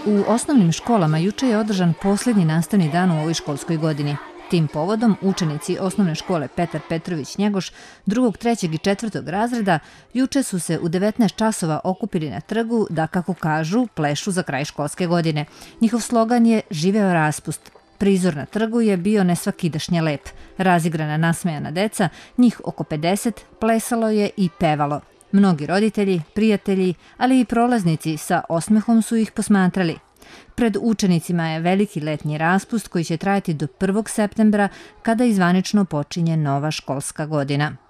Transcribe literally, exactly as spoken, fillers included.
U osnovnim školama juče je održan posljednji nastavni dan u ovoj školskoj godini. Tim povodom učenici osnovne škole Petar Petrović Njegoš drugog, trećeg i četvrtog razreda juče su se u devetnaest časova okupili na trgu da, kako kažu, plešu za kraj školske godine. Njihov slogan je "Živeo raspust". Prizor na trgu je bio nesvakidašnje lep. Razigrana nasmejana deca, njih oko pedeset, plesalo je i pevalo. Mnogi roditelji, prijatelji, ali i prolaznici sa osmehom su ih posmatrali. Pred učenicima je veliki letnji raspust koji će trajati do prvog septembra kada izvanično počinje nova školska godina.